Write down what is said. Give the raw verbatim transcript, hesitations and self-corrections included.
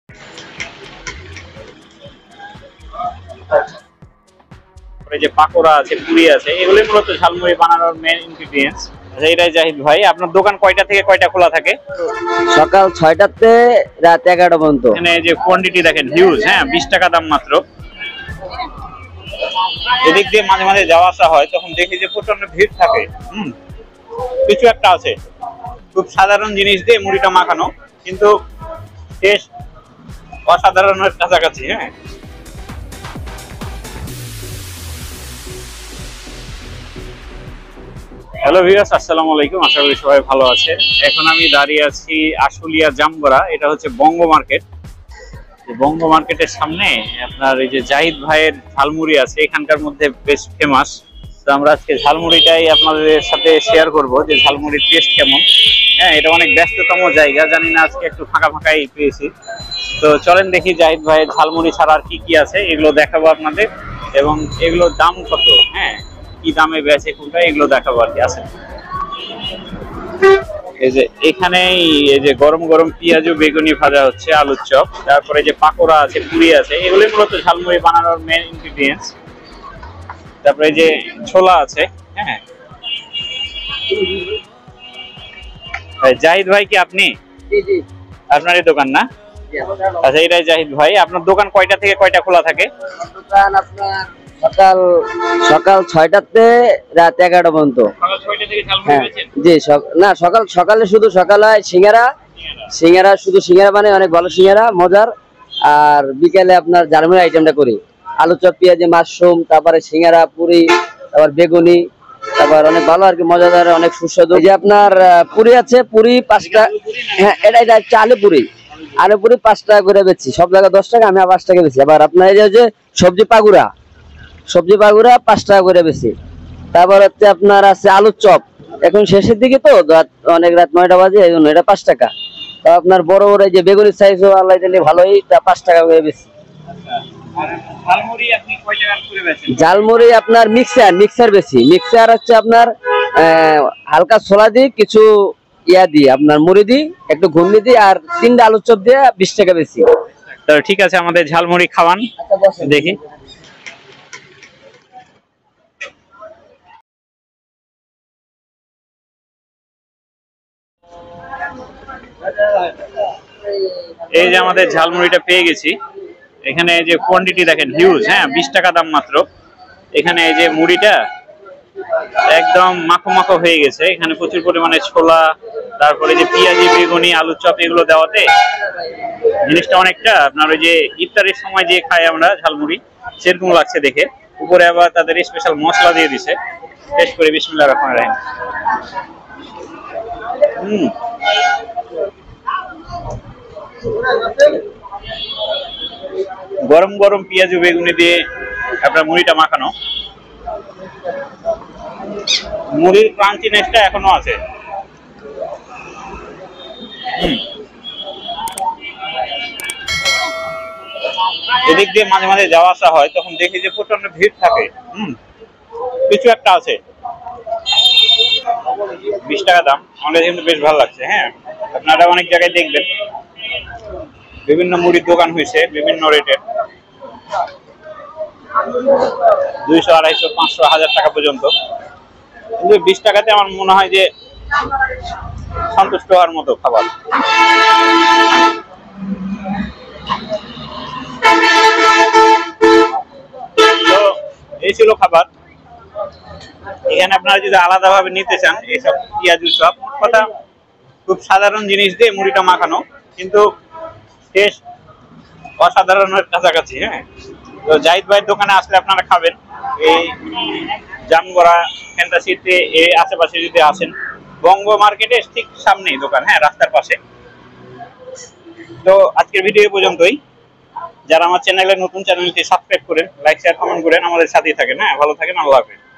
যে পাকোড়া আছে, পুরি আছে, এগুলোই মূলত ঝালমুড়ি বানানোর মেন ইনগ্রেডিয়েন্টস। এইটাই জাহিদ ভাই, আপনার দোকান কয়টা থেকে কয়টা খোলা থাকে? সকাল ছয়টাতে রাত এগারোটা পর্যন্ত। এখানে যে কোয়ান্টিটি দেখেন হিউজ, হ্যাঁ বিশ টাকা দাম মাত্র। এদিক দিয়ে মাঝে মাঝে যাওয়া আসা হয়, তখন দেখি যে প্রচন্ড ভিড় থাকে। হম কিছু একটা আছে, খুব সাধারণ জিনিস দিয়ে মুড়িটা মাখানো, কিন্তু টেস্ট অসাধারণের কাছাকাছি। হ্যাঁ হ্যালো ভিউয়ার্স, আসসালামু আলাইকুম, আশা করি সবাই ভালো আছে। এখন আমি দাঁড়িয়ে আছি আশুলিয়া জামগড়া, এটা হচ্ছে বঙ্গ মার্কেট। বঙ্গ মার্কেটের সামনে আপনার এই যে জাহিদ ভাইয়ের ঝালমুড়ি আছে, এখানকার মধ্যে বেশ ফেমাস। তো আমরা আজকে ঝালমুড়িটাই আপনাদের সাথে শেয়ার করব যে ঝালমুড়ির টেস্ট কেমন। হ্যাঁ এটা অনেক ব্যস্ততম জায়গা, জানি না আজকে একটু ফাঁকা ফাঁকাই পেয়েছি। তো চলেন দেখি জাহিদ ভাইয়ের ঝালমুড়ি ছাড়া আর কি কি আছে, এগুলো দেখাবো আপনাদের, এবং এগুলোর দাম কত, হ্যাঁ কি দামে বেচে কোনটা, এগুলো দেখাবো আর কি। আছে এই যে এখানেই এই যে গরম গরম পেঁয়াজ ও বেগুনি ভাজা হচ্ছে, আলুর চপ, তারপরে যে পাকোড়া আছে, পুরি আছে, এগুলোই মূলত ঝালমুড়ি বানানোর মেন ইনগ্রেডিয়েন্টস। তারপরে যে ছোলা আছে। হ্যাঁ জাহিদ ভাই কি আপনি? আপনারই দোকান না? আচ্ছা এটাই জাহিদ ভাই, আপনার দোকান কয়টা থেকে কয়টা খোলা থাকে? দোকান আপনার সকাল সকাল ছয়টাতে রাত এগারোটা পর্যন্ত। হ্যাঁ জি, না সকাল সকালে শুধু সকাল হয় সিঙ্গারা, সিঙ্গারা শুধু সিঙ্গারা মানে অনেক ভালো সিঙ্গারা মজার। আর বিকেলে আপনার ঝালমুড়ি আইটেমটা করি, আলু চপ, পেঁয়াজি, মাশরুম, তারপরে সিঙ্গারা, পুরি, তারপর বেগুনি, তারপর অনেক ভালো আর কি মজাদার, অনেক সুস্বাদু। এই যে আপনার পুরি আছে, পুরি পাঁচটা। হ্যাঁ এটা এটা হচ্ছে আলু পুরি, আলু পুরি পাঁচ টাকা করে বেচছি, সব জায়গায় দশ টাকা, আমি পাঁচ টাকা বেচি। আবার আপনার এই যে সবজি পাগুড়া, সবজি পাগুড়া পাঁচ টাকা করে বেশি। তারপর হচ্ছে আপনার আছে আলুর চপ, এখন শেষের দিকে তো অনেক রাত নয়টা বাজে, এই জন্য এটা পাঁচ টাকা। তা আপনার বড় বড় যে বেগুনির সাইজ আল্লাহ দিলে ভালোই, তা পাঁচ টাকা করে বেশি। ঝালমুড়ি আপনার মিক্সার মিক্সার বেশি, মিক্সার হচ্ছে আপনার হালকা ছোলা দিই, কিছু ইয়া দিই আপনার মুড়ি দিই, একটু ঘুগনি দিই, আর তিনটা আলুর চপ দিয়ে বিশ টাকা বেশি। তো ঠিক আছে, আমাদের ঝালমুড়ি খাওয়ান দেখি। এই যে আমাদের ঝালমুড়িটা পেয়ে গেছি। এখানে যে কোয়ান্টিটি দেখেন হিউজ, হ্যাঁ বিশ টাকা দাম মাত্র। এখানে এই যে মুড়িটা একদম মাখো মাখো হয়ে গেছে, এখানে প্রচুর পরিমাণে ছোলা, তারপরে যে পেঁয়াজি, বেগুনি, আলুর চপ, এগুলো দেওয়াতে জিনিসটা অনেকটা আপনার ওই যে ইফতারের সময় যে খাই আমরা ঝালমুড়ি, সেরকম লাগছে দেখে। উপরে আবার তাদের স্পেশাল মশলা দিয়ে দিছে। টেস্ট করে বিসমিল্লাহির রহমানির রহিম। হুম গরম গরম পেঁয়াজ বেগুনি দিয়ে আপনার মুড়িটা মাখানো, মুড়ির ক্রাঞ্চিনেসটা এখনো আছে। এদিক দিয়ে মাঝে মাঝে যাওয়া আসা হয়, তখন দেখি যে প্রচন্ড ভিড় থাকে। হম কিছু একটা আছে, বিশ টাকা দাম, আমাদের কিন্তু বেশ ভালো লাগছে। হ্যাঁ আপনারা অনেক জায়গায় দেখবেন বিভিন্ন মুড়ির দোকান হয়েছে বিভিন্ন রেটের, দুইশো, আড়াইশো, পাঁচশো, হাজার টাকা পর্যন্ত। কিন্তু বিশ টাকাতে আমার মনে হয় যে সন্তুষ্ট হওয়ার মতো খাবার। তো এই ছিল খাবার। এখানে আপনারা যদি আলাদা ভাবে নিতে চান, এইসব পেঁয়াজু সব কথা খুব সাধারণ জিনিস দিয়ে মুড়িটা মাখানো, কিন্তু টেস্ট অসাধারণের কাছাকাছি। হ্যাঁ তো জাহিদ ভাইয়ের দোকানে আসলে আপনারা খাবেন, এই জামগড়া ফ্যান্টাসিতে এই আশেপাশে যদি আসেন, বঙ্গ মার্কেটের ঠিক সামনেই দোকান, হ্যাঁ রাস্তার পাশে। তো আজকের ভিডিও পর্যন্তই। যারা আমার চ্যানেলে নতুন, চ্যানেলটি সাবস্ক্রাইব করেন, লাইক শেয়ার কমেন্ট করেন, আমাদের সাথেই থাকেন। হ্যাঁ ভালো থাকেন, আল্লাহ হাফেজ।